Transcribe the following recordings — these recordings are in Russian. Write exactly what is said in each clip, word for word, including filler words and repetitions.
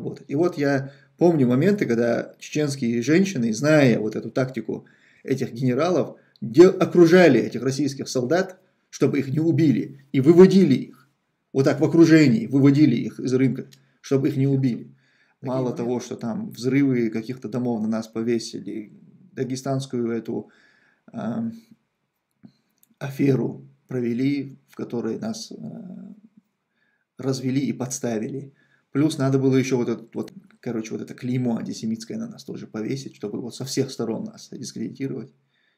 работать. И вот я помню моменты, когда чеченские женщины, зная вот эту тактику этих генералов, окружали этих российских солдат, чтобы их не убили, и выводили их. Вот так в окружении, выводили их из рынка, чтобы их не убили. Мало того, что там взрывы каких-то домов на нас повесили, дагестанскую эту э, аферу провели, в которой нас э, развели и подставили. Плюс надо было еще вот это, вот, короче, вот это клеймо антисемитское на нас тоже повесить, чтобы вот со всех сторон нас дискредитировать.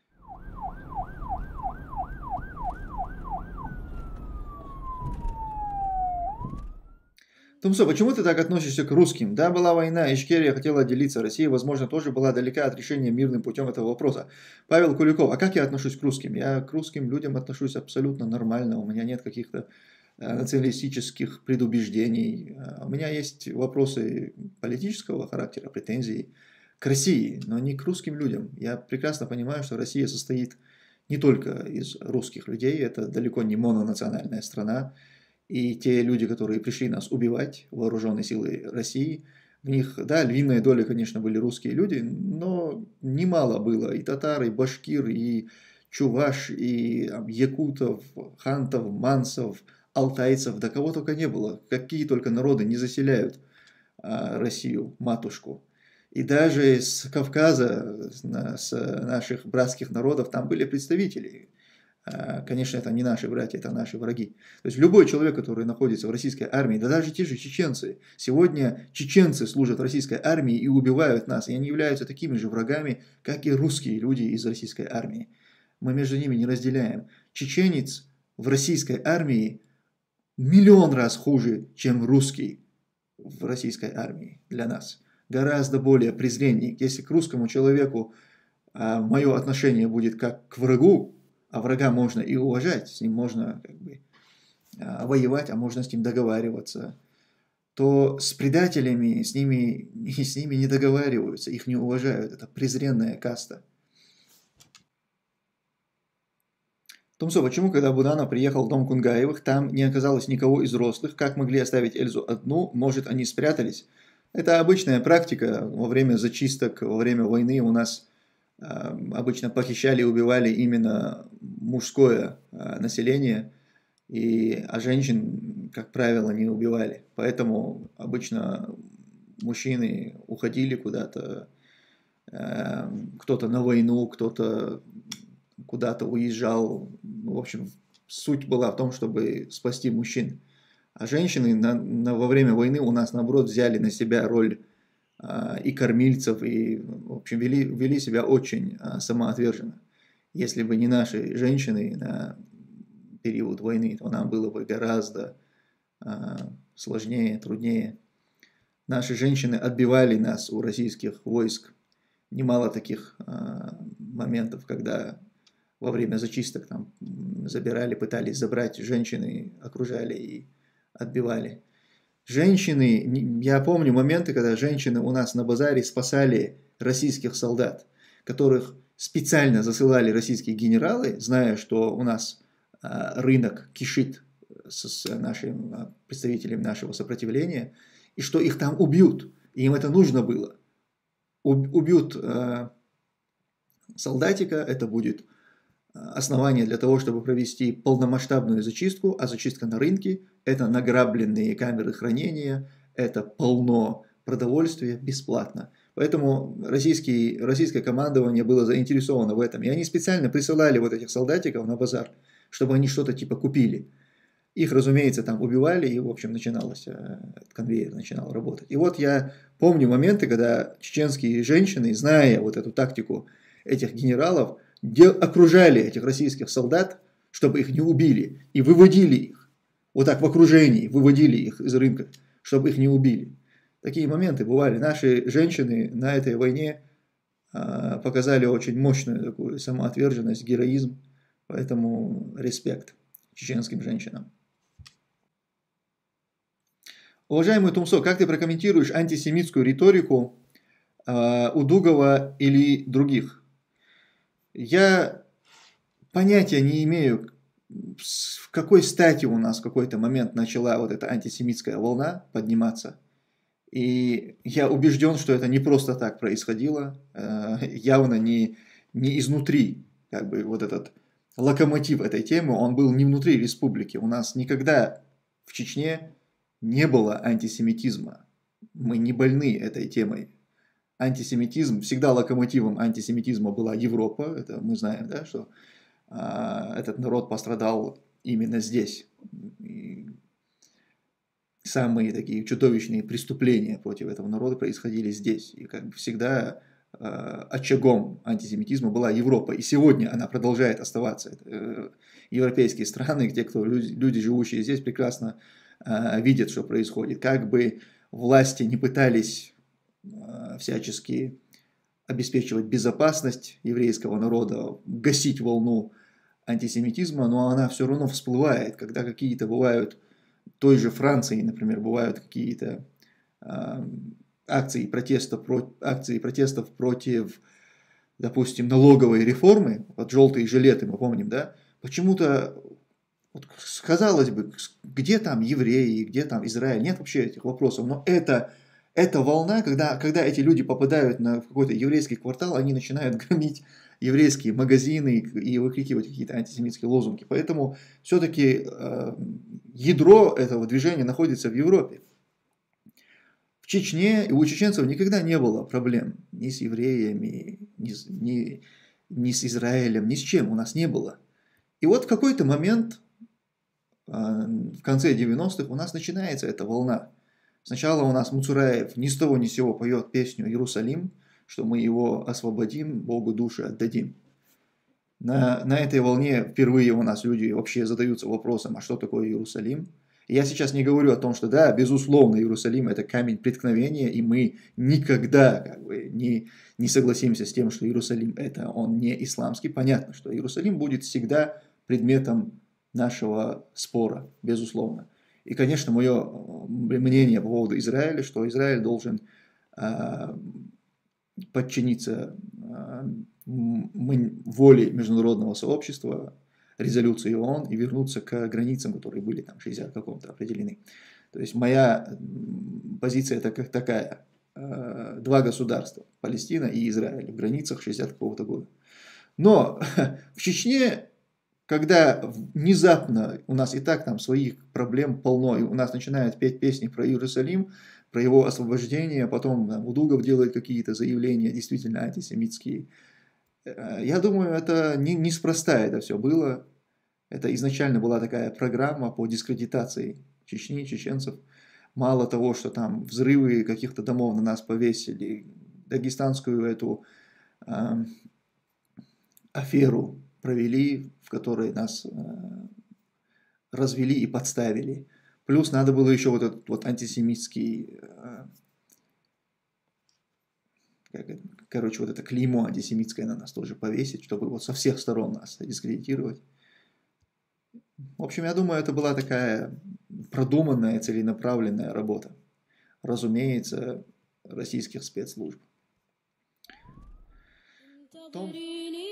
Тумсо, почему ты так относишься к русским? Да, была война, Ичкерия хотела отделиться, Россия, возможно, тоже была далека от решения мирным путем этого вопроса. Павел Куликов, а как я отношусь к русским? Я к русским людям отношусь абсолютно нормально, у меня нет каких-то националистических предубеждений. У меня есть вопросы политического характера, претензий к России, но не к русским людям. Я прекрасно понимаю, что Россия состоит не только из русских людей, это далеко не мононациональная страна. И те люди, которые пришли нас убивать, вооруженные силы России, в них, да, львиная доля, конечно, были русские люди, но немало было и татар, и башкир, и чуваш, и там, якутов, хантов, мансов, алтайцев, да кого только не было. Какие только народы не заселяют а, Россию, матушку. И даже с Кавказа, с наших братских народов, там были представители. Конечно, это не наши братья, это наши враги. То есть любой человек, который находится в российской армии, да даже те же чеченцы, сегодня чеченцы служат в российской армии и убивают нас, и они являются такими же врагами, как и русские люди из российской армии. Мы между ними не разделяем. Чеченец в российской армии миллион раз хуже, чем русский в российской армии для нас. Гораздо более презреннее. Если к русскому человеку а, мое отношение будет как к врагу, а врага можно и уважать, с ним можно как бы а, воевать, а можно с ним договариваться, то с предателями с ними, с ними не договариваются, их не уважают. Это презренная каста. Тумсо, почему, когда Буданов приехал в дом Кунгаевых, там не оказалось никого из взрослых? Как могли оставить Эльзу одну? Может, они спрятались? Это обычная практика. Во время зачисток, во время войны у нас э, обычно похищали и убивали именно мужское э, население, и, а женщин, как правило, не убивали. Поэтому обычно мужчины уходили куда-то, э, кто-то на войну, кто-то куда-то уезжал. В общем, суть была в том, чтобы спасти мужчин. А женщины на, на, во время войны у нас, наоборот, взяли на себя роль а, и кормильцев, и, в общем, вели, вели себя очень а, самоотверженно. Если бы не наши женщины на период войны, то нам было бы гораздо а, сложнее, труднее. Наши женщины отбивали нас у российских войск. Немало таких а, моментов, когда во время зачисток там забирали, пытались забрать, женщины окружали и отбивали. Женщины, я помню моменты, когда женщины у нас на базаре спасали российских солдат, которых специально засылали российские генералы, зная, что у нас а, рынок кишит с нашим представителями нашего сопротивления, и что их там убьют, и им это нужно было. Убьют а, солдатика, это будет основание для того, чтобы провести полномасштабную зачистку, а зачистка на рынке – это награбленные камеры хранения, это полно продовольствия бесплатно. Поэтому российский, российское командование было заинтересовано в этом. И они специально присылали вот этих солдатиков на базар, чтобы они что-то типа купили. Их, разумеется, там убивали, и, в общем, начиналось, этот конвейер начинал работать. И вот я помню моменты, когда чеченские женщины, зная вот эту тактику этих генералов, окружали этих российских солдат, чтобы их не убили, и выводили их. Вот так в окружении, выводили их из рынка, чтобы их не убили. Такие моменты бывали. Наши женщины на этой войне а, показали очень мощную такую самоотверженность, героизм. Поэтому респект чеченским женщинам. Уважаемый Тумсо, как ты прокомментируешь антисемитскую риторику а, Удугова или других? Я понятия не имею, в какой стати у нас в какой-то момент начала вот эта антисемитская волна подниматься. И я убежден, что это не просто так происходило, э, явно не, не изнутри, как бы вот этот локомотив этой темы, он был не внутри республики. У нас никогда в Чечне не было антисемитизма. Мы не больны этой темой. Антисемитизм, всегда локомотивом антисемитизма была Европа, это мы знаем, да, что а, этот народ пострадал именно здесь. И самые такие чудовищные преступления против этого народа происходили здесь. И как бы всегда э, очагом антисемитизма была Европа. И сегодня она продолжает оставаться. Это, э, европейские страны, те, кто люди, люди, живущие здесь, прекрасно э, видят, что происходит. Как бы власти не пытались э, всячески обеспечивать безопасность еврейского народа, гасить волну антисемитизма, но она все равно всплывает, когда какие-то бывают той же Франции, например, бывают какие-то э, акции, протеста, про, акции протестов против, допустим, налоговой реформы, вот желтые жилеты, мы помним, да, почему-то, вот, казалось бы, где там евреи, где там Израиль, нет вообще этих вопросов, но это, эта волна, когда, когда эти люди попадают на какой-то еврейский квартал, они начинают громить еврейские магазины и выкрикивать какие-то антисемитские лозунги. Поэтому все-таки э, ядро этого движения находится в Европе. В Чечне и у чеченцев никогда не было проблем ни с евреями, ни, ни, ни с Израилем, ни с чем у нас не было. И вот в какой-то момент, э, в конце девяностых, у нас начинается эта волна. Сначала у нас Муцураев ни с того ни с сего поет песню «Иерусалим», что мы его освободим, Богу души отдадим. На, на этой волне впервые у нас люди вообще задаются вопросом, а что такое Иерусалим? И я сейчас не говорю о том, что да, безусловно, Иерусалим это камень преткновения, и мы никогда как бы, не, не согласимся с тем, что Иерусалим это он не исламский. Понятно, что Иерусалим будет всегда предметом нашего спора, безусловно. И, конечно, мое мнение по поводу Израиля, что Израиль должен подчиниться воле международного сообщества, резолюции ООН и вернуться к границам, которые были там шестьдесят каком-то определены. То есть моя позиция такая, такая: два государства, Палестина и Израиль, в границах шестьдесят какого-то года. Но в Чечне, когда внезапно у нас и так там своих проблем полно, и у нас начинают петь песни про Иерусалим, про его освобождение, потом там, Удугов делает какие-то заявления действительно антисемитские. Я думаю, это не, неспроста это все было. Это изначально была такая программа по дискредитации Чечни, чеченцев. Мало того, что там взрывы каких-то домов на нас повесили, дагестанскую эту э, аферу провели, в которой нас э, развели и подставили. Плюс надо было еще вот этот вот антисемитский, э, короче, вот это клеймо антисемитское на нас тоже повесить, чтобы вот со всех сторон нас дискредитировать. В общем, я думаю, это была такая продуманная, целенаправленная работа. Разумеется, российских спецслужб. Том...